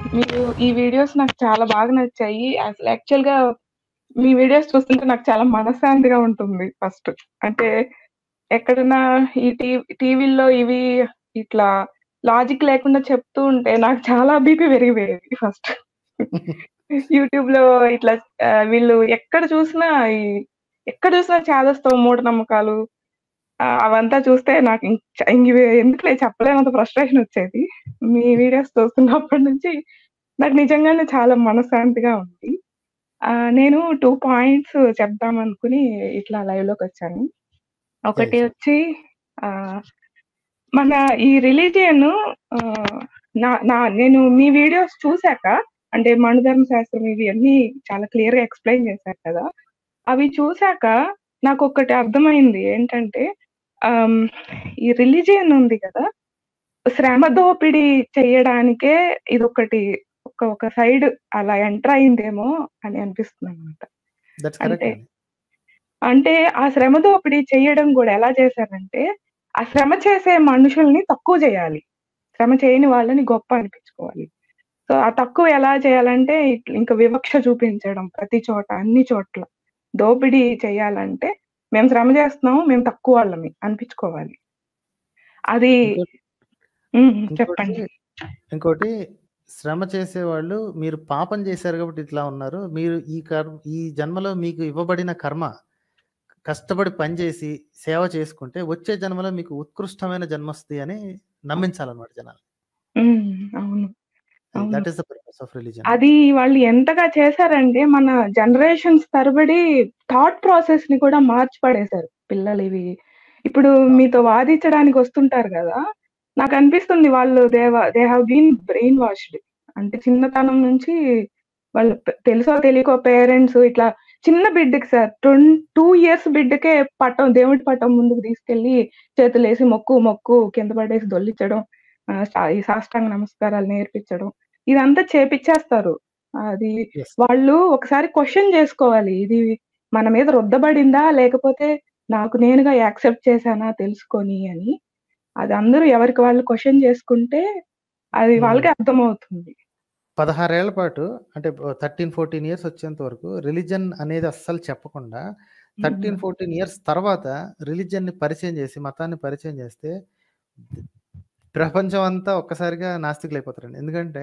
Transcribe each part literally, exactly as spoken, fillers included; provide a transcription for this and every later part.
మీరు ఈ వీడియోస్ నాకు చాలా బాగా నచ్చాయి. అసలు యాక్చువల్‌గా మీ వీడియోస్ చూస్తుంటే నాకు చాలా మనశ్శాంతిగా ఉంటుంది ఫస్ట్. అంటే ఎక్కడన్నా ఈ టీ టీవీల్లో ఇవి ఇట్లా లాజిక్ లేకుండా చెప్తూ ఉంటే నాకు చాలా బీపీ పెరిగిపోయేది ఫస్ట్. యూట్యూబ్‌లో ఇట్లా ఆహ్, వీళ్ళు ఎక్కడ చూసినా ఈ ఎక్కడ చూసినా చేదస్తాం, మూఢనమ్మకాలు ఆహ్, అవంతా చూస్తే నాకు ఇంక చ ఇంగివి ఎందుకులే చెప్పలేనంత ఫ్రస్ట్రేషన్ వచ్చేది. మీ వీడియోస్ చూస్తున్నప్పటి నుంచి నాకు నిజంగానే చాలా మనశ్శాంతిగా ఉంది. ఆహ్, నేను రెండు పాయింట్స్ చెప్దామనుకుని ఇట్లా లైవ్‌లోకొచ్చాను. చేయండి. ఒకటి చేయండి. వచ్చి ఆహ్, మన ఈ రిలిజియన్ ఆహ్, నా నా నేను మీ వీడియోస్ చూసాక అంటే మనుధర్మ శాస్త్రం ఇవి అన్నీ చాలా క్లియర్‌గా ఎక్స్‌ప్లెయిన్ చేశారు కదా! అవి చూసాక నాకొకటి అర్థమైంది. ఏంటంటే ఆహ్, ఈ రిలిజియన్ ఉంది కదా! శ్రమ దోపిడీ చేయడానికే ఇదొకటి ఒక ఒక సైడ్ అలా ఎంటర్ అయిందేమో అని అనిపిస్తుందనమాట. దట్స్ అంటే కరెక్ట్ అండి. అంటే ఆ శ్రమ దోపిడీ చేయడం గూడా ఎలా చేశారంటే, ఆ శ్రమ చేసే మనుషుల్ని తక్కువ జేయాలి. శ్రమ చేయని వాళ్ళని గొప్ప అనిపించుకోవాలి. సో, ఆ తక్కువ ఎలా చేయాలంటే ఇట్ల ఇంక వివక్ష చూపించడం ప్రతి చోట, అన్ని చోట్ల. దోపిడీ చేయాలంటే మేము శ్రమ చేస్తున్నాము, మేము తక్కువ వాళ్ళమి అనిపించుకోవాలి. అది ఇంకోటి హ్మ్. ఇంకోటి చెప్పండి. ఇంకోటి శ్రమ చేసేవాళ్ళు మీరు పాపం చేశారు కాబట్టి ఇట్లా ఉన్నారు. మీరు ఈ కర్ ఈ జన్మలో మీకు ఇవ్వబడిన కర్మ కష్టపడి పని చేసి, సేవ చేసుకుంటే వచ్చే జన్మలో మీకు ఉత్కృష్టమైన జన్మొస్తది అని నమ్మించాలన్నమాట జనాల్ని. హ్మ్. అవును. అది అవును. That is the purpose of religion అండి. అది వాళ్ళు ఎంతగా చేశారంటే, మన జనరేషన్స్ తరబడి థాట్ ప్రాసెస్‌ని కూడా మార్చి పడేశారు పిల్లలివి. ఇప్పుడు మీతో వాదించడానికి వస్తుంటారు గదా! నాకనిపిస్తుంది వాళ్ళు దే వ they have been brain washed. అంటే చిన్నతనం నుంచి వాళ్ళు పె తెలుసో తెలియకో పేరెంట్స్ ఇట్లా చిన్న బిడ్డకి సార్ టొన్ రెండు ఇయర్స్ బిడ్డకే పటం దేవుడి పటం ముందుకు తీసుకెళ్ళి చేతులేసి మొక్కు, మొక్కు కింద పడేసి దొర్లిచ్చడం. ఆహ్, సా ఈ సాష్టాంగ నమస్కారాలు నేర్పించడం. ఇదంతా చేపిచ్చేస్తారు. అది యెస్. వాళ్ళు ఒకసారి క్వెషన్ జేసుకోవాలి. ఇది మన మీద రుద్దబడిందా? లేకపోతే నాకు నేనుగా యాక్సెప్ట్ చేశానా తెలుసుకొని అని. అది అందరూ ఎవరికి వాళ్ళు క్వెషన్ చేసుకుంటే అది హ్మ్. వాళ్ళకే అర్థమవుతుంది. పదహారు ఏళ్ల పాటు అంటే ప పదమూడు, పద్నాలుగు ఇయర్స్ వచ్చేంత వరకు రిలిజియన్ అనేది అస్సలు చెప్పకుండా హ్మ్. పదమూడు, పద్నాలుగు ఇయర్స్ తర్వాత రిలిజియన్‌ని పరిచయం చేసి, మతాన్ని పరిచయం చేస్తే ప్రపంచం అంతా ఒక్కసారిగా నాస్తికులైపోతారండి. ఎందుకంటే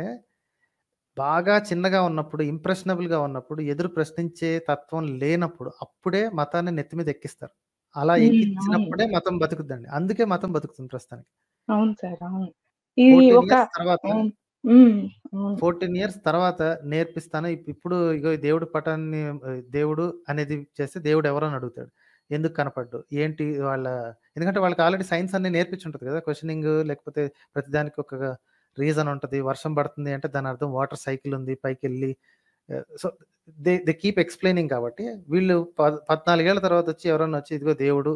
బాగా చిన్నగా ఉన్నప్పుడు, ఇంప్రెషనబుల్‌గా ఉన్నప్పుడు, ఎదురు ప్రశ్నించే తత్వం లేనప్పుడు, అప్పుడే మతాన్ని నెత్తి మీద ఎక్కిస్తారు. అలా హ్మ్. అవును. ఎక్కించినప్పుడే మతం బతుకుద్దండి. అందుకే మతం బతుకుతుంది ప్రస్తుతానికి. అవును సార్. అవును. ఇది పద్నాలుగు ఒక ఇయర్స్ తర్వాత హ్మ్. హ్మ్. అవును. పద్నాలుగు ఇయర్స్ తర్వాత నేర్పిస్తాను. ఇప్ ఇప్పుడు ఇగో ఈ దేవుడి పటాన్ని ఆహ్, దేవుడు అనేది చేస్తే దేవుడు ఎవరు అని అడుగుతాడు. ఎందుకు కనపడ్డు? ఏంటి వాళ్ళ ఎందుకంటే వాళ్ళకి ఆల్రెడీ సైన్స్ అన్నీ నేర్పించుంటది కదా! క్వెషనింగ్ లేకపోతే ప్రతిదానికి ఒక రీజన్ ఉంటది. వర్షం పడుతుంది అంటే దాని అర్థం వాటర్ సైకిల్ ఉంది పైకెళ్ళి ah, so they they keep explaining కాబట్టి వీళ్ళు పద్ పద్నాలుగు ఏళ్ల తర్వాత వచ్చి ఎవరన్నా వచ్చి ఇదిగో దేవుడు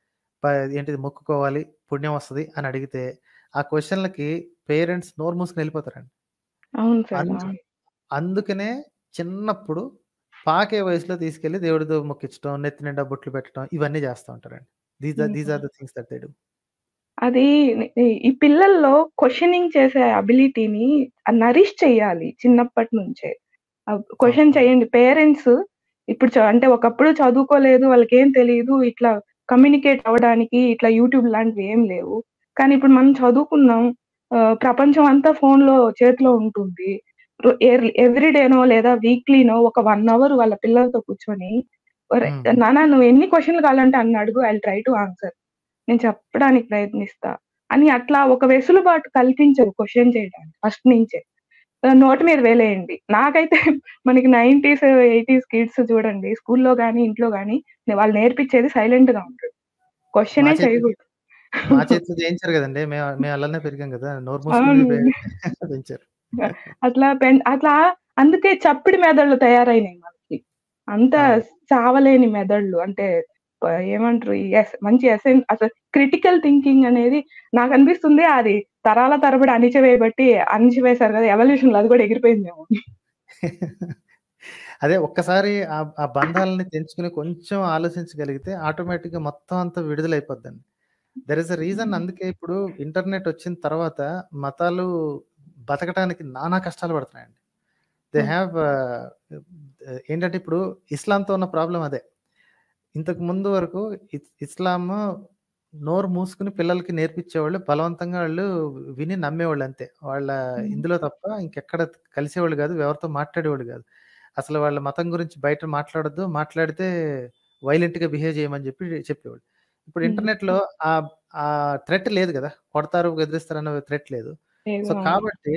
ప ఏంటిది మొక్కుకోవాలి, పుణ్యం వస్తది అని అడిగితే ఆ క్వెషన్‌లకి పేరెంట్స్ నోరు మూసుకొని ఎళ్ళిపోతారండి. అవును సార్. అందు అవును. అందుకనే చిన్నప్పుడు పాకే వయసులో తీసుకెళ్ళి దేవుడితో మొక్కించడం, నెత్తి నిండా బొట్లు పెట్టడం ఇవన్నీ చేస్తా ఉంటారండి. These are these hmm. Are the things that they do. అది ఈ ఈ పిల్లల్లో క్వెషనింగ్ చేసే అబిలిటీని నరిష్ చేయాలి చిన్నప్పటి నుంచే. ఆహ్, అవును. క్వెషన్ అవును. చేయండి. పేరెంట్స్ ఇప్పుడు చ అంటే ఒకప్పుడు చదువుకోలేదు, వాళ్ళకేం తెలీదు. ఇట్లా కమ్యూనికేట్ అవ్వడానికి ఇట్లా యూట్యూబ్ లాంటివి ఏం లేవు. కానీ ఇప్పుడు మనం చదువుకున్నాం. ఆహ్, ప్రపంచం అంతా ఫోన్‌లో చేతిలో ఉంటుంది. రు ఎర్ ఎవ్రీ డేనో లేదా వీక్లీనో ఒక 1 అవర్ వాళ్ళ పిల్లలతో కూర్చొని, ఒరేయ్ హ్మ్. హ్మ్. నాన్న నువ్వు ఎన్ని క్వెషన్‌లు కావాలంటే అన్ని అడుగు. I will try to answer. నేను చెప్పడానికి ప్రయత్నిస్తా. అని అట్లా ఒక వెసులుబాటు కల్పించరు క్వెషన్ చేయడానికి ఫస్ట్ నుంచే. ఆహ్, నోటి మీద వేలేయండి. నాకైతే మనకి నైంటీస్, ఎయిటీస్ కిడ్స్ చూడండి స్కూల్‌లో గాని, ఇంట్లో గాని వాళ్ళు నేర్పించేది సైలెంట్‌గా ఉంటది. మా క్వెషనే చేతిలో చేయకూడదు. మా చేతిలో చేయించారు గదండీ! మేము మేము అలానే పెరిగాం గదా! నోరు మూసుకొని పె అవును. పెంచారు. అట్లా పెన్ అట్లా అందుకే చప్పిడి మెదళ్ళు తయారైనాయి మనకి. అంత అవును. చావలేని మెదళ్ళు. అంటే ప ఏమంటారు? ఈ ఎస్ మంచి ఎసెన్ అసలు క్రిటికల్ థింకింగ్ అనేది నాకనిపిస్తుంది అది తరాల తరబడి అణిచివేయబట్టి అణిచివేశారు కదా! ఎవల్యూషన్‌లో అది కూడా ఎగిరిపోయిందేమో. అదే ఒక్కసారి ఆ ఆ బంధాలని తెంచుకొని కొంచెం ఆలోచించగలిగితే ఆటోమేటిక్‌గా మొత్తం అంతా విడుదలైపోద్దండి. There is a reason hmm. అందుకే ఇప్పుడు ఇంటర్నెట్ వచ్చిన తర్వాత మతాలు బతకటానికి నానా కష్టాలు పడుతున్నాయండి. దే హ్మ్. హ్యావ్ ఆహ్, ఏంటంటే ఇప్పుడు ఇస్లాంతో ఉన్న ప్రాబ్లమ్ అదే. ఇంతకు ముందు వరకు ఇస్ ఇస్లాము నోరు మూసుకొని పిల్లలకి నేర్పించేవాళ్ళు. బలవంతంగా వాళ్ళు విని నమ్మేవాళ్ళు అంతే. వాళ్ళ హ్మ్. ఇందులో తప్ప ఇంకెక్కడ కలిసేవాళ్ళు కాదు. ఎవరితో మాట్లాడేవాళ్ళు కాదు. అసలు వాళ్ళ మతం గురించి బయట మాట్లాడొద్దు. మాట్లాడితే వైలెంట్‌గా బిహేవ్ చేయమని చెప్పి చెప్పేవాళ్ళు. ఇప్పుడు హ్మ్. ఇంటర్నెట్‌లో ఆహ్, ఆ థ్రెట్ లేదు కదా! కొడతారు, బెదిరిస్తారన్న థ్రెట్ లేదు. లేదు. సో, అవును. కాబట్టి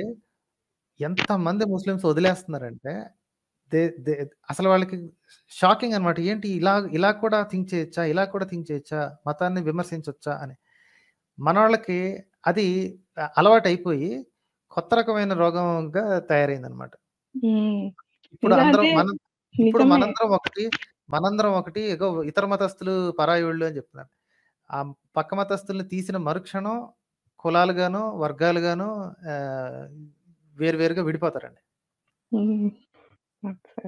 ఎంతమంది ముస్లిమ్స్ వదిలేస్తున్నారంటే దే దే అసలు వాళ్ళకి షాకింగ్ అనమాట. ఏంటి ఇలా ఇలా కూడా థింక్ చేయొచ్చా? ఇలా కూడా థింక్ చేయొచ్చా? మతాన్ని విమర్శించొచ్చా అని. మనోళ్ళకి అది అ అలవాటయిపోయి కొత్త రకమైన రోగంగా తయారైందనమాట. హ్మ్. ఇప్పుడు నిజం అందరం అంటే మనం ఇప్పుడు నిజమే. మనందరం ఒకటి, మనందరం ఒకటి ఇగో ఇతర మతస్థులు పరాయోళ్ళు అని చెప్తున్నారు. ఆ పక్క మతస్థుల్ని తీసిన మరుక్షణం కులాలుగాను, వర్గాలుగాను ఆహ్, వేరు వేరుగా విడిపోతారండి. హ్మ్. సరే.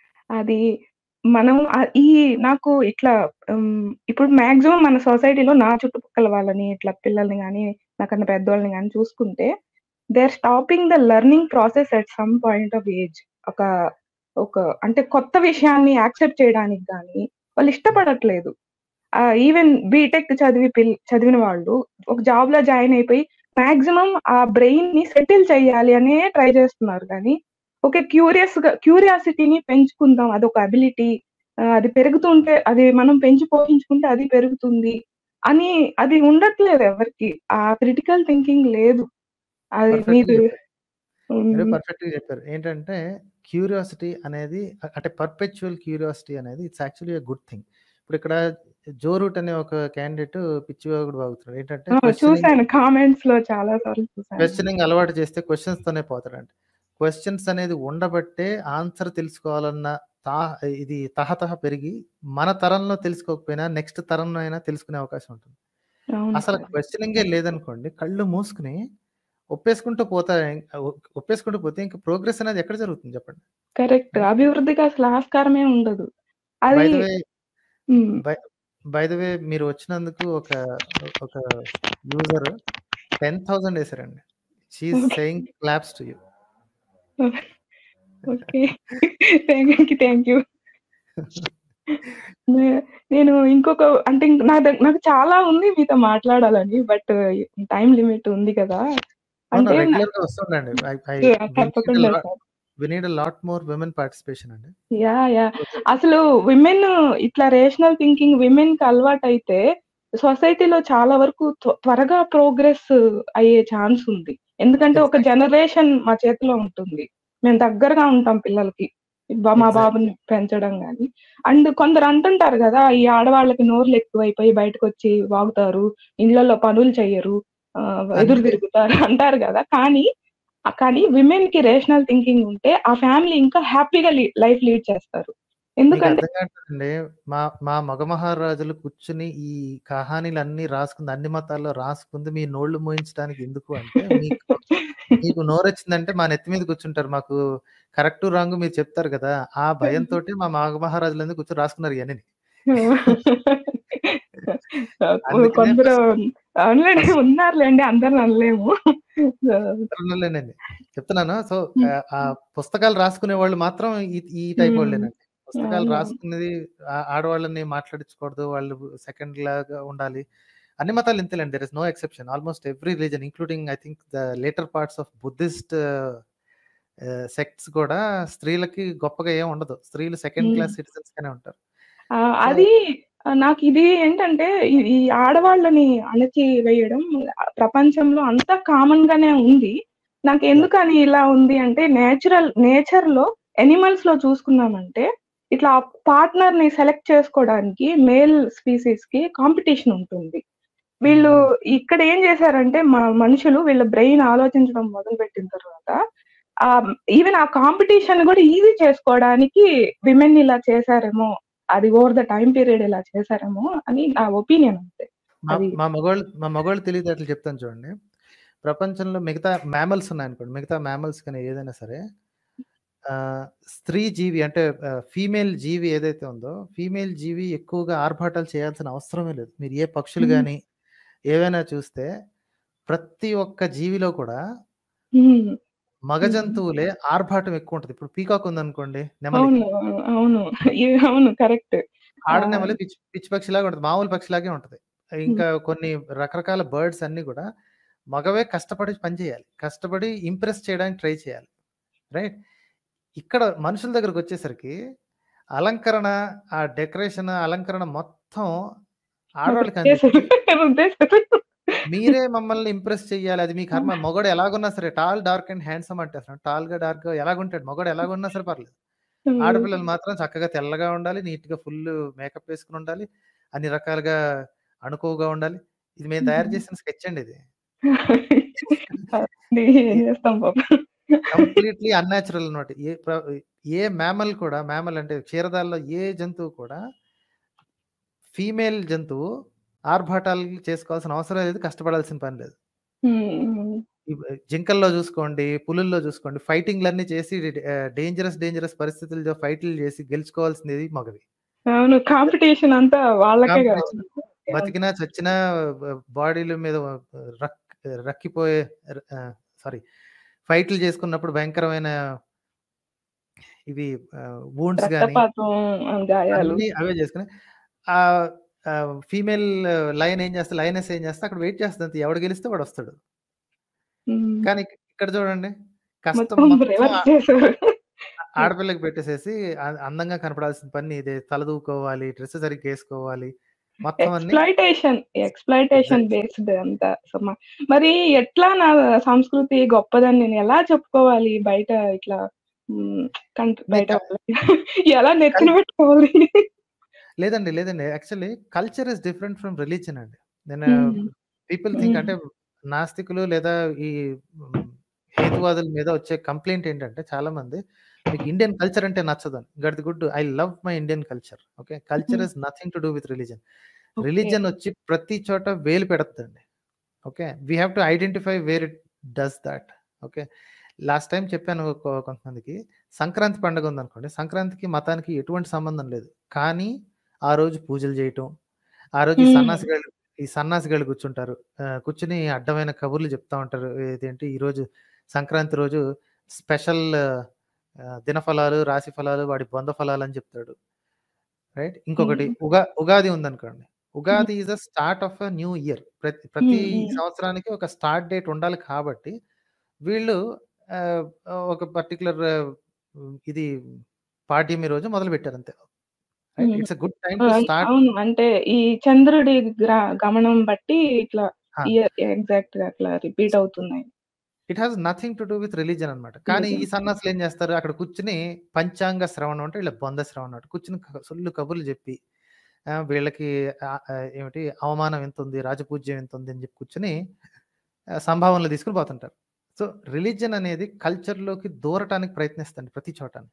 అది మనం ఆహ్, ఈ నాకు ఇట్లా హ్మ్, ఇప్పుడు మాక్సిమం మన సొసైటీలో నా చుట్టుపక్కల వాళ్ళని, ఇట్లా పిల్లల్ని గాని, నాకన్నా పెద్దోళ్ళని గాని చూసుకుంటే, they are stopping the learning process at some point of age. ఒక ఒక అంటే కొత్త విషయాన్ని యాక్సెప్ట్ చేయడానికి గాని, వాళ్ళు హ్మ్. ఇష్టపడట్లేదు. ఆహ్, ఈవెన్ బీటెక్ చదివి పిల్ చదివిన వాళ్ళు ఒక జాబ్‌లో జాయిన్ అయిపోయి మాక్సిమం ఆ బ్రెయిన్‌ని సెటిల్ చేయాలి అనే ట్రై చేస్తున్నారు గానీ, ఓకే. క్యూరియస్‌గా క్యూరియాసిటీని పెంచుకుందాం. అదొక అబిలిటీ. ఆహ్, అది పెరుగుతుంటే అది మనం పెంచి పోషించుకుంటే అది పెరుగుతుంది అని అది ఉండట్లేదు ఎవరికీ. ఆ క్రిటికల్ థింకింగ్ లేదు. అది పర్ఫెక్ట్‌గా మీరు చెప్పారు. మీరు హ్మ్. పర్ఫెక్ట్‌గా చెప్పారు. ఏంటంటే క్యూరియాసిటీ అనేది అ అంటే పర్పెచ్యువల్ క్యూరియాసిటీ అనేది it's actually a good thing. ఇప్పుడిక్కడ 'జో రూట్' అనే ఒక క్యాండిడేట్ పిచ్చివాగుడు వాగుతున్నాడు. ఏంటంటే ఆ! క్వెషనింగ్ చూసాను. కామెంట్స్‌లో చాలా సార్లు చూసాను. క్వెషనింగ్ అలవాటు చేస్తే క్వెషన్స్‌తోనే పోతాడంట. క్వెషన్స్ అనేది ఉండబట్టే ఆన్సర్ తెలుసుకోవాలన్న తా ఇది తహతహ పెరిగి మన తరంలో తెలుసుకోకపోయినా నెక్స్ట్ తరంలో అయినా తెలుసుకునే అవకాశం ఉంటుంది. అవును అసలు సార్. క్వెషనింగే లేదనుకోండి కళ్ళు మూసుకొని ఒప్పేసుకుంటూ పోతా ఒ ఒప్పేసుకుంటూ పోతే ఇంక ప్రోగ్రెస్ అనేది ఎక్కడ జరుగుతుంది చెప్పండి? కరెక్ట్. ఆ! అభివృద్ధికి అసలు ఆస్కారమే ఉండదు. బై అది ద వే హ్మ్. బై బై ద వే మీరు వచ్చినందుకు ఒక ఒక యూజర్ పది వేలు ఎసారండి. She is okay. Saying claps to you. Okay. Thank you. Thank you. నే నేను ఇంకొక అంటే ఇంక్ నా దగ్ నాకు చాలా ఉంది మీతో మాట్లాడాలని. బట్ టైమ్ లిమిట్ ఉంది కదా! అవును. అంటే నా రెగ్యులర్‌గా వస్తుండండి. I I we need a తప్పకుండా lot sir. We need a lot more women participation అండి. యాహ్! యాహ్! ఓకే. అసలు విమెన్ ఇట్లా రేషనల్ థింకింగ్ విమెన్‌కి అలవాటైతే సొసైటీలో చాలా వరకు త్వ త్వరగా ప్రోగ్రెస్ అయ్యే ఛాన్స్ ఉంది. ఎందుకంటే ఒక ఎగ్జాక్ట్‌లీ. జనరేషన్ మా చేతిలో ఉంటుంది. మేము దగ్గరగా ఉంటాం పిల్లలకి. బ మా ఎగ్జాక్ట్‌లీ. బాబుని పెంచడం గాని. అండ్ కొందరు అంటుంటారు గదా! ఈ ఆడవాళ్ళకి నోర్లెక్కువైపోయి బయటకొచ్చి వాగుతారు. ఇళ్ళల్లో పనులు చెయ్యరు. ఆహ్, ఎదురు అందుకే తిరుగుతారు అంటారు గదా! కానీ ఆహ్, కానీ విమెన్‌కి రేషనల్ థింకింగ్ ఉంటే ఆ ఫ్యామిలీ ఇంకా హ్యాపీగా లీ లైఫ్ లీడ్ చేస్తారు. మీకు ఎందుకంటే అర్థం కావట్లేదండి. మా మా మగ మహారాజులు కూర్చొని ఈ కహానీలన్నీ రాసుకుంది అన్ని మతాల్లో రాసుకుంది మీ నోళ్ళు మూయించడానికి ఎందుకు అంటే మీకు మీకు నోరొచ్చిందంటే మా నెత్తి మీద కూర్చుంటారు. మాకు కరెక్టు, రాంగు మీరు చెప్తారు గదా! ఆ భయంతోటి మా మగ మహారాజులందరూ కూర్చొని రాసుకున్నారు ఇయన్నీని. అందుకనే కొందరు ఫస్ట్ అవునులెండి. ఫస్ట్ ఉన్నారులెండి. అందరిని అనలేము. సో తరుణంలోనండి. చెప్తున్నాను. సో, హ్మ్. ఆహ్, ఆ పుస్తకాలు రాసుకునేవాళ్ళు మాత్రం ఈ ఈ టైప్ హ్మ్. వాళ్ళేనండి. పుస్తకాలు అవునవును. రాసుకున్నది ఆ ఆడవాళ్ళని మాట్లాడించకూడదు. వాళ్ళు సెకండ్ లాగా ఉండాలి. అన్ని మతాలు ఇంతేలెండి. There is no exception. Almost every religion including I think the later parts of Buddhist ah, sects కూడా స్త్రీలకి గొప్పగా ఏం ఉండదు. స్త్రీలు సెకండ్ హ్మ్. క్లాస్ సిటిజన్స్ గానే ఉంటారు. ఆ! సో, అది ఆహ్, నాకిది ఏంటంటే ఈ ఈ ఆడవాళ్ళని అణచివేయడం ఆహ్, ప్రపంచంలో అంతా కామన్‌గానే ఉంది. యాహ్! నాకెందుకని ఇలా ఉంది అంటే నేచురల్ నేచర్‌లో యానిమల్స్‌లో చూసుకున్నామంటే ఇట్లా పార్ట్నర్‌ని సెలెక్ట్ చేసుకోవడానికి మేల్ స్పీసీస్‌కి కాంపిటీషన్ ఉంటుంది. హ్మ్. వీళ్ళు హ్మ్. ఇక్కడ ఏం చేశారంటే మ మనుషులు వీళ్ళ బ్రెయిన్ ఆలోచించడం మొదలుపెట్టిన తర్వాత ఆహ్, ఈవెన్ ఆ కాంపిటీషన్ గూడా ఈజీ చేసుకోవడానికి విమెన్‌ని ఇలా చేశారేమో! అది ఓవర్ ద టైమ్ పీరియడ్ ఇలా చేశారేమో అని నా ఒపీనియన్ అంతే. మా అది మా మగోళ్ళు మా మగోళ్ళ తెలివితేటలు చెప్తాను చూడండి. ప్రపంచంలో మిగతా మ్యామల్స్ ఉన్నాయనుకోండి. మిగతా మ్యామల్స్ కానీ ఏదైనా సరే ఆహ్, స్త్రీ జీవి అంటే ఆహ్, ఫీమేల్ జీవి ఏదైతే ఉందో, ఫీమేల్ జీవి ఎక్కువగా ఆర్భాటాలు చేయాల్సిన అవసరమే లేదు. మీరు ఏ పక్షులు హ్మ్. గాని, ఏవైనా చూస్తే ప్రతి ఒక్క జీవిలో కూడా హ్మ్. మగ హ్మ్. జంతువులే ఆర్భాటం ఎక్కువుంటది. ఇప్పుడు పీకాక్ ఉందనుకోండి నెమలి. అవును. అవును. అవును. ఇది అవును. కరెక్ట్. ఆడ ఆహ్, నెమలి పిచ్చి పిచ్చి పక్షిలాగా ఉంటది. మామూలు పక్షిలాగే ఉంటది. హ్మ్. ఇంకా కొన్ని రకరకాల బర్డ్స్ అన్నీ గూడా మగవే కష్టపడి పని చేయాలి. కష్టపడి ఇంప్రెస్ చేయడానికి ట్రై చేయాలి. రైట్? ఇక్కడ మనుషుల దగ్గరకొచ్చేసరికి అలంకరణ, ఆ డెకరేషన్, అలంకరణ మొత్తం ఆడోళ్ళకి రుద్దేశారు. అందిచ్చి, రుద్దేశారు. మీరే మమ్మల్ని ఇంప్రెస్ చెయ్యాలి. అది మీ ఆ! కర్మ. మగోడు ఎలాగున్నా సరే టాల్, డార్క్ అండ్ హ్యాండ్సమ్ అంటేస్తారు. టాల్‌గా, డార్క్‌గా ఎలాగుంటాడు. మగోడు ఎలాగున్నా సరే పర్లేదు. హ్మ్. ఆడపిల్లలు మాత్రం చక్కగా తెల్లగా ఉండాలి. నీట్‌గా ఫుల్లు మేకప్ వేసుకొనుండాలి. అన్ని రకాలుగా అణుకువగా ఉండాలి. ఇది మేము తయారు హ్మ్. చేసిన స్కెచ్ అండి ఇది. అది ఏం ఎ చేస్తాం పాపం. కంప్లీట్‌లీ అన్‌న్యాచురల్ అన్నమాట. ఏ ప్ర ఏ మామ్మల్ కూడా మామ్మల్ అంటే క్షీరదాల్లో ఏ జంతువు కూడా ఫీమేల్ జంతువు ఆర్భాటాలు చేసుకోవాల్సిన అవసరం లేదు. కష్టపడాల్సిన పని లేదు. హ్మ్. హ్మ్. ఇవ్ జింకల్లో జూసుకోండి, పులుల్లో జూసుకోండి ఫైటింగ్‌లన్నీ చేసి ఆహ్, డేంజరస్, డేంజరస్ పరిస్థితుల్లో ఫైటులు జేసి గెలుచుకోవాల్సింది మగవి. అవును. కాంపిటీషన్ అంతా వాళ్ళకే కాంపిటీషన్ కావాలి. అవును. బతికినా, చచ్చినా బ బాడీల మీద రక్ రక్కిపోయే ర్ ఆహ్, సారీ ఫైటులు చేసుకున్నప్పుడు భయంకరమైన ఇవి ఆహ్, వూండ్స్ గాని రక్తపాతం, ఆహ్, గాయాలు. అన్నీ అవే చేసుకొని ఆహ్, ఆహ్, ఫీమేల్ లయన్ ఏం చేస్తది, లయనెస్ ఏం చేస్తది అక్కడ వెయిట్ చేస్తదంతే. ఎవడు గెలిస్తే వాడొస్తాడు. హ్మ్. కానీ ఇక్ ఇక్కడ చూడండి కష్టం మొత్తం మొత్తం రివర్స్ ఆ చేశారు. ఆడపిల్లకి పెట్టేసేసి అ అందంగా కనపడాల్సిన పని నీదే. తలదూకోవాలి, డ్రెస్ సరిగ్గా ఏసుకోవాలి. మొత్తం అన్నీ ఎక్స్‌ప్లాయిటేషన్, ఎక్స్‌ప్లాయిటేషన్ ఎగ్జాక్ట్‌లీ. బేస్డ్ అంతా. సో, మ మరి ఎట్లా నా సంస్కృతి గొప్పదని నేను ఎలా చెప్పుకోవాలి బయట ఇట్లా హ్మ్. కంట్ మీరు బయట క వాళ్ళకి? ఎలా నెత్తిన కల్ పెట్టుకోవాలి? లేదండి. లేదండి. Actually culture is different from religion అండి. నేను హ్మ్. పీపుల్ థింక్ హ్మ్. అంటే నాస్తికులు లేదా ఈ హ్మ్, హేతువాదుల మీద వచ్చే కంప్లెయింట్ ఏంటంటే చాలామంది మీకు ఇండియన్ కల్చర్ అంటే నచ్చదని. గడిది good I love my Indian culture. Okay. Culture hmm. Is nothing to do with religion. Okay. Religion వచ్చి ప్రతి చోట వేలు పెడతదండి. Okay. We have to identify where it does that. Okay. Last time చెప్పాను కొ కొంతమందికి సంక్రాంతి పండుగ ఉందనుకోండి. సంక్రాంతికి మతానికి ఎటువంటి సంబంధం లేదు. కానీ ఆ రోజు పూజలు చేయటం, ఆ రోజు ఈ హ్మ్. సన్నాసిగాళ్ళు ఈ సన్నాసిగాళ్ళు కూర్చుంటారు. ఆహ్, కూర్చొని అడ్డమైన కబుర్లు చెప్తా ఉంటారు. ఇదేంటి ఈరోజు సంక్రాంతి రోజు స్పెషల్ ఆహ్, దినఫలాలు, రాశి ఫలాలు, వాడి బొంద ఫలాలని చెప్తాడు. రైట్. ఇంకొకటి హ్మ్. ఉగా ఉగాది ఉందనుకోండి. Hmm. Ugadi is the start of a new year. ప్రతి ప్రతి హ్మ్. హ్మ్. సంవత్సరానికి ఒక స్టార్ట్ డేట్ ఉండాలి కాబట్టి, వీళ్ళు ఆహ్, ఒక పర్టిక్యులర్ హ్మ్, ఇది పాడ్యమి రోజు మొదలుపెట్టారంతే. Right. Hmm. It's a good time ah! To start. అవును. అంటే ఈ చంద్రుడి గ్ర గమనం బట్టి ఇట్లా ఆ! ఇయర్ ఎగ్జాక్ట్‌గా అట్లా రిపీట్ అవుతున్నాయి. It has nothing to do with religion అన్నమాట. కానీ ఈ రిలీజియన్. సన్నాసులు ఏం చేస్తారు? అక్కడ కూర్చొని పంచాంగ శ్రవణం అంటే వీళ్ళ బొంద శ్రవణం అంట. కూర్చొని క సొల్లు కబుర్లు చెప్పి ఆహ్, వీళ్ళకి ఆహ్, ఆహ్, ఏమిటి అవమానం ఎంతుంది, రాజపూజ్యం ఎంతుంది అని చెప్పి కూర్చొని ఆహ్, సంభావనలు తీసుకొని పోతుంటారు. సో, రిలిజియన్ అనేది కల్చర్‌లోకి దూరటానికి ప్రయత్నిస్తుంది ప్రతి చోటను.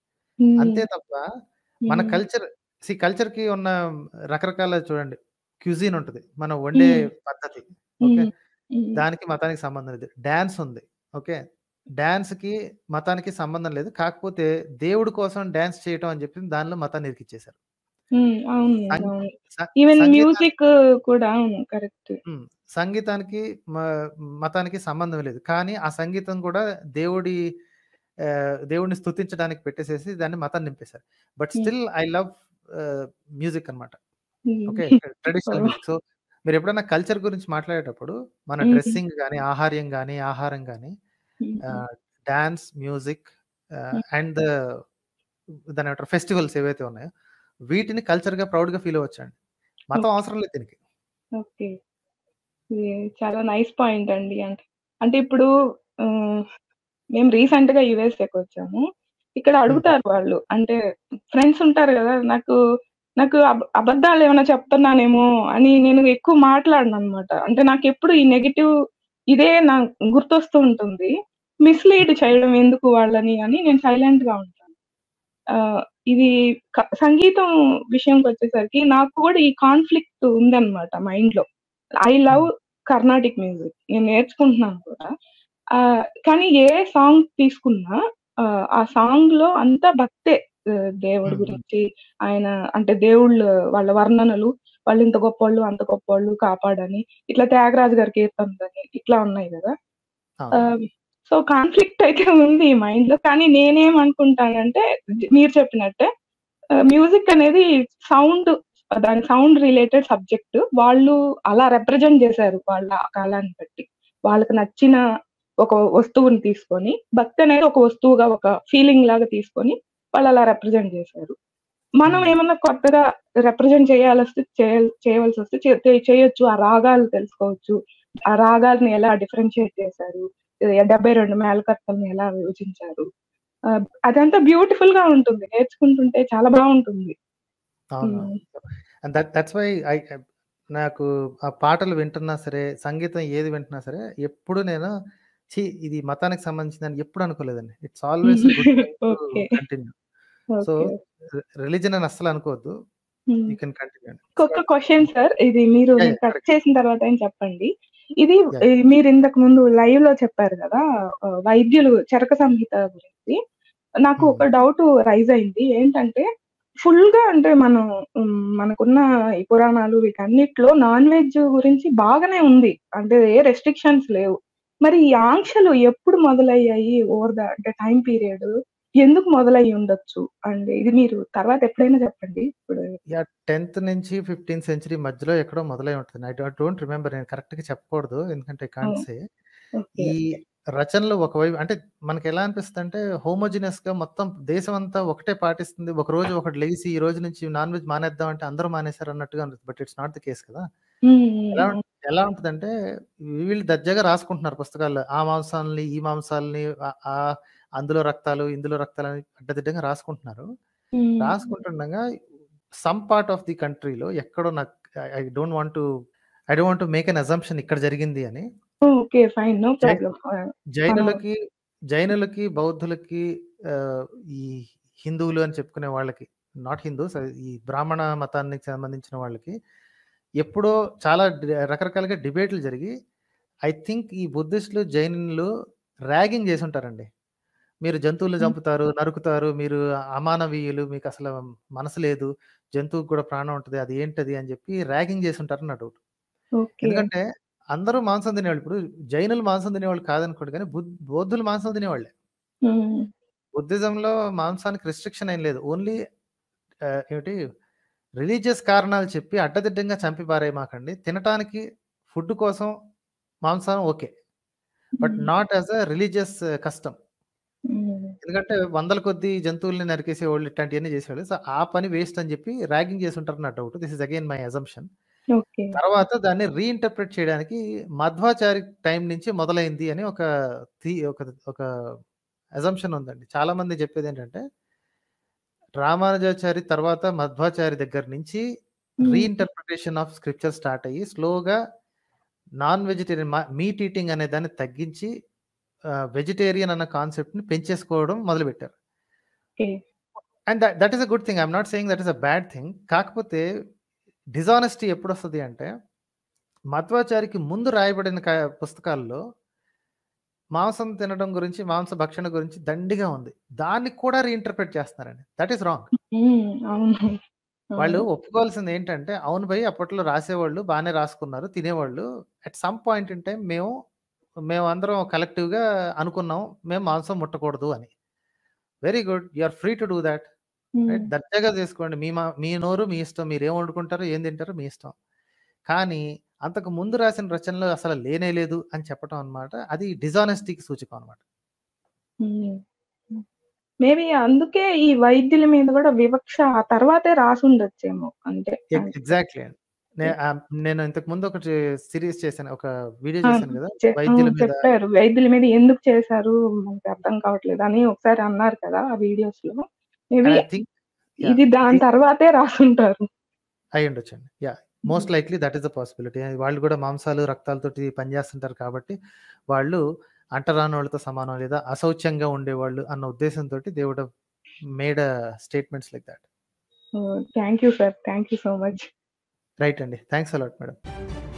హ్మ్. అంతే తప్ప మన హ్మ్. కల్చర్ సీ కల్చర్‌కి ఉన్న రకరకాల చూడండి క్యుజిన్ ఉంటది. మనం వండే హ్మ్. పద్ధతి. ఓకే. హ్మ్. హ్మ్. దానికి మతానికి సంబంధం లేదు. డాన్స్ ఉంది. ఓకే. డాన్స్‌కి, మతానికి సంబంధం లేదు. కాకపోతే దేవుడి కోసం డాన్స్ చేయటం అని చెప్పి దానిలో మతాన్ని ఇరికిచ్చేసారు. హ్మ్. అవును. సం అవును. స ఈవెన్ సంగీతానికి మ్యూజిక్ కూడా అవును. కరెక్ట్. హ్మ్. సంగీతానికి మ మతానికి సంబంధం లేదు. కానీ ఆ సంగీతం కూడా దేవుడి ఆహ్, దేవుడిని స్తుతించడానికి పెట్టేసేసి దాన్ని మతాన్ని నింపేసారు. But hmm. Still I love ah, music అన్నమాట. Okay. Hmm. Traditional oh! Music. So, మీరెప్పుడైనా కల్చర్ గురించి మాట్లాడేటప్పుడు మన హ్మ్. డ్రెస్సింగ్ గాని, ఆహార్యం గాని, ఆహారం గాని హ్మ్. ఆహ్, డాన్స్, మ్యూజిక్ ఆహ్, హ్మ్. అండ్ ద దాన్నేమంటారు ఫెస్టివల్స్ ఏవైతే ఉన్నాయో, వీటిని కల్చర్‌గా ప్రౌడ్‌గా ఫీల్ అవ్వొచ్చండి. మతం ఓకే. అవసరం లేదు దీనికి. ఓకే. ఇది చాలా నైస్ పాయింట్ అండి. అంటే, అంటే ఇప్పుడు ఆహ్, మేము రీసెంట్‌గా యూఎస్‌ఏకొచ్చాము. ఇక్కడ హ్మ్. అడుగుతారు వాళ్ళు. అంటే ఫ్రెండ్స్ ఉంటారు గదా! నాకు నాకు అబ్ అబద్ధాలేమైనా చెప్తున్నానేమో అని నేను ఎక్కువ మాట్లాడననమాట. అంటే నాకెప్పుడు ఈ నెగెటివ్ ఇదే నా గుర్తొస్తూ ఉంటుంది. మిస్‌లీడ్ హ్మ్. చేయడం ఎందుకు వాళ్ళని అని నేను సైలెంట్‌గా ఉంటాను. ఆహ్, ఇది క సంగీతం విషయంకొచ్చేసరికి నాకు కూడా ఈ కాన్‌ఫ్లిక్ట్ ఉందనమాట మైండ్‌లో. I love hmm. Carnatic music. నేను నేర్చుకుంటున్నాను కూడా. ఆహ్, కానీ ఏ సాంగ్ తీసుకున్నా ఆహ్, ఆ సాంగ్‌లో అంతా భక్తే. ఆహ్, దేవుడి హ్మ్. హ్మ్. గురించి ఆయన అంటే దేవుళ్ళు వాళ్ళ వర్ణనలు, వాళ్ళింత గొప్పోళ్ళు, అంత గొప్పోళ్ళు, కాపాడని, ఇట్లా త్యాగరాజు గారి కీర్తనలని ఇట్లా ఉన్నాయి గదా! అవును. ఆహ్, సో, కాన్‌ఫ్లిక్ట్ అయితే ఉంది మైండ్‌లో. కానీ నేనేమనుకుంటానంటే జ మీరు చెప్పినట్టే ఆహ్, మ్యూజిక్ అనేది సౌండ్ దాని సౌండ్ రిలేటెడ్ సబ్జెక్ట్. వాళ్ళు అలా రిప్రజెంట్ చేశారు వాళ్ళ కాలాన్ని బట్టి. వాళ్ళకి నచ్చిన ఒక వస్తువుని తీసుకొని, భక్తి అనేది ఒక వస్తువుగా, ఒక ఫీలింగ్ లాగా తీసుకొని వాళ్ళలా రిప్రజెంట్ చేశారు. మనం హ్మ్. ఏమన్నా కొత్తగా రిప్రజెంట్ చేయాలొస్తే చేయాల్ చేయవలసొస్తే చే తే చేయొచ్చు. ఆ రాగాలు తెలుసుకోవచ్చు. ఆ రాగాల్ని ఎలా డిఫరెన్షియేట్ చేశారు. ఎ డెబ్బై రెండు మేళకర్తల్ని ఎలా విభజించారు. ఆహ్, అదంతా బ్యూటిఫుల్‌గా ఉంటుంది. నేర్చుకుంటుంటే చాలా బావుంటుంది. అవునవును. Hmm. And that that's why I I నాకు ఆ పాటలు వింటున్నా సరే, సంగీతం ఏది వింటున్నా సరే, ఎప్పుడు నేను ఛీ! ఇది మతానికి సంబంధించిందని ఎప్పుడు అనుకోలేదండి. It's always a good thing to okay. Continue. So, okay. రి రిలిజిన్ అని అస్సలు అనుకోవద్దు. హ్మ్. యూ కెన్ కంటిన్యూ అండి. ఇంకొక క్వెషన్ సార్. ఇది మీరు యాహ్! నేను యాహ్! Cut correct. చేసిన తర్వాత అయిన చెప్పండి. ఇది యాహ్! ఈ మీరింతకు ముందు లైవ్‌లో చెప్పారు గదా! ఆహ్, వైద్యులు చరక సంహిత గురించి. నాకు హ్మ్. ఒక డౌట్ రైజ్ అయింది. ఏంటంటే ఫుల్‌గా అంటే మనం హ్మ్, మనకున్న ఈ పురాణాలు వీటన్నిటిలో నాన్ వెజ్ గురించి బాగానే ఉంది. అంటే ఏ రెస్ట్రిక్షన్స్ లేవు. మరి ఈ ఆంక్షలు ఎప్పుడు మొదలయ్యాయి? ఓవర్ ద అంటే టైమ్ పీరియడ్ ఎందుకు మొదలయ్యి ఉండొచ్చు? అండ్ ఇది మీరు తర్వాత ఎప్పుడైనా చెప్పండి. ఇప్పుడు యాహ్! టెన్త్ నుంచి ఫిఫ్టీన్త్ సెంచరీ మధ్యలో ఎక్కడో మొదలై ఉంటుంది. ఐ డో డోంట్ రిమెంబర్ నేను కరెక్ట్‌గా చెప్పకూడదు. ఎందుకంటే I can't hmm. Say. Okay. ఈ రచనలు ఒకవైపు అంటే మనకెలా అనిపిస్తదంటే హోమోజినస్‌గా మొత్తం దేశమంతా ఒకటే పాటిస్తుంది. ఒకరోజు ఒకడు లెగిసి ఈ రోజు నుంచి నాన్ వెజ్ మానేద్దాం అంటే అందరూ మానేసారు అన్నట్టుగా అనిపిస్తుంది. But it's not the case కదా! హ్మ్. హ్మ్. ఎలా ఉం అవును. ఎలా ఉంటదంటే వీళ్ళు దర్జాగా రాసుకుంటున్నారు పుస్తకాల్లో. ఆ మాంసాల్ని, ఈ మాంసాల్ని ఆహ్, ఆహ్, అందులో రక్తాలు, ఇందులో రక్తాలని అడ్డదిడ్డంగా రాసుకుంటున్నారు. హ్మ్. రాసుకుంటుండగా సమ్ పార్ట్ ఆఫ్ ది కంట్రీలో ఎక్కడో నాకు I I don't want to I don't want to make an assumption ఇక్కడ జరిగింది అని. ఓకే. ఫైన్. నో జై ప్రాబ్లమ్. ఆహ్, మనం జైనులకి, జైనులకి, బౌద్ధులకి ఆహ్, ఈ హిందువులు అని చెప్పుకునే వాళ్ళకి నాట్ హిందూస్ ఈ బ్రాహ్మణ మతానికి సంబంధించిన వాళ్ళకి ఎప్పుడో చాలా డి రకరకాలుగా డిబేట్‌లు జరిగి ఐ థింక్ ఈ బుద్ధిస్టులు, జైనులు ర్యాగింగ్ చేసుంటారండి. మీరు జంతువులు హ్మ్. చంపుతారు, నరుకుతారు, మీరు అమానవీయులు, మీకసల మనసు లేదు, జంతువుకి కూడా ప్రాణం ఉంటది. అది ఏంటది అని జెప్పి ర్యాగింగ్ చేసుంటారని నా డౌట్. ఓకే. ఎందుకంటే అందరూ మాంసం తినేవాళ్ళు. ఇప్పుడు జైనులు మాంసం తినేవాళ్ళు కాదనుకోండి గానీ, బుద్ బౌద్ధులు మాంసం తినేవాళ్ళే. హ్మ్. బుద్ధిజంలో మాంసానికి రిస్ట్రిక్షన్ ఏం లేదు. ఓన్లీ ఆహ్, ఏమిటి రిలీజియస్ కారణాలు చెప్పి అడ్డదిడ్డంగా చంపి పారేయమాకండి. తినటానికి ఫుడ్ కోసం మాంసం okay. But hmm. Not as a religious custom. Hmm. ఎందుకంటే వందల కొద్దీ జంతువుల్ని నరికేసేవాళ్ళు ఇట్లాంటియన్నీ చేసేవాళ్ళు. సో, ఆ పని వేస్ట్ అని చెప్పి ర్యాగింగ్ చేసుంటారని నా doubt. This is again my assumption. Okay. తర్వాత దాన్ని రీఇంటర్ప్రెట్ చేయడానికి మధ్వాచారి టైం నుంచి మొదలైంది అని ఒక థీ ఒక ఒక అజంప్షన్ ఉందండి. చాలామంది చెప్పేదేంటంటే, రామానుజాచారి తర్వాత మధ్వాచారి దగ్గర నుంచి హ్మ్. రీఇంటర్ప్రిటేషన్ ఆఫ్ స్క్రిప్చర్ స్టార్ట్ అయ్యి స్లోగా నాన్ వెజిటేరియన్ మ మీట్ ఈటింగ్ అనే దాన్ని తగ్గించి ఆహ్, వెజిటేరియన్ అన్న కాన్సెప్ట్‌ని పెంచేసుకోవడం మొదలుపెట్టారు. Okay. And the that is a good thing. I am not saying that is a bad thing. కాకపోతే డిజానెస్టీ ఎప్పుడొస్తది అంటే, మధ్వాచారికి ముందు రాయబడిన క పుస్తకాల్లో మాంసం తినడం గురించి, మాంస భక్షణ గురించి దండిగా ఉంది. దాన్ని కూడా రీఇంటర్ప్రెట్ చేస్తున్నారండి. That is wrong. హ్మ్. అవును. వాళ్ళు అవును. ఒప్పుకోవాల్సిందేంటంటే, అవును భయ్ అప్పట్లో రాసేవాళ్ళు, బానే రాసుకున్నారు, తినేవాళ్ళు. At some point in time మేము, మేమందరం కలెక్టివ్‌గా అనుకున్నాం. మేము మాంసం ముట్టకూడదు అని. Very good. You are free to do that. Hmm. Right. దర్జాగా చేసుకోండి. మీ మా మీ నోరు మీ ఇష్టం. మీరేం వండుకుంటారో, ఏం తింటారో మీ ఇష్టం. కానీ అంతకు ముందు రాసిన రచనలు అసలు లేనే లేదు అని చెప్పటం అన్నమాట. అది డిజానెస్టీకి సూచకం అన్నమాట. హ్మ్. హ్మ్. మేబీ అందుకే ఈ వైద్యుల మీద గూడా వివక్ష ఆ తర్వాతే రాసుండొచ్చేమో. అంటే ఎగ్ అంటే ఎగ్జాక్ట్‌లీ అండి. నే ఆహ్, నేను ఇంతకు ముందు ఒకటి సీరీస్ చేశాను. ఒక వీడియో ఆ! చేశాను గదా! చె ఆ! వైద్యుల మీద. చెప్పారు. వైద్యుల మీద ఎందుకు చేశారు? మనకి అర్థం కావట్లేదని ఒకసారి అన్నారు కదా! ఆ వీడియోస్‌లో. Maybe and I think yeah! ఇది దాని ది తర్వాతే రాసుంటారు. అయ్యుండొచ్చండి. Yeah! Hmm. Most likely that is the possibility. వాళ్ళు గూడా మాంసాలు, రక్తాలతోటి పని జేస్తుంటారు కాబట్టి, వాళ్ళు అంటరానోళ్ళతో సమానం లేదా అశౌచ్యంగా ఉండేవాళ్ళు అన్న ఉద్దేశంతోటి they would have made a statements like that. Oh! Thank you sir. Thank you so much. Right అండి. Thanks a lot madam.